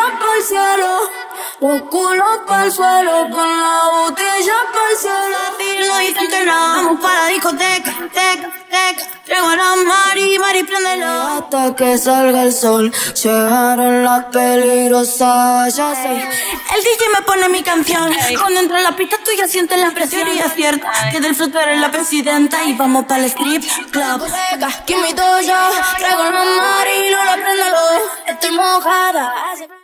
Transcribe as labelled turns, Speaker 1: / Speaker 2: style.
Speaker 1: pa'l cielo, los culos pa'l suelo, con la botella pa'l cielo. Y no dicen que no, vamos pa' la discoteca, teca, teca. Traigo a la Mari, préndelo. Hasta que salga el sol, llegaron las peligrosas, ya sé. El DJ me pone mi canción, cuando entra en la pista tú ya sientes la presión. Y es cierto que del fruto eres la presidenta y vamos para el strip club. Aquí mi toya, traigo a la Mari, no la préndelo. Estoy mojada.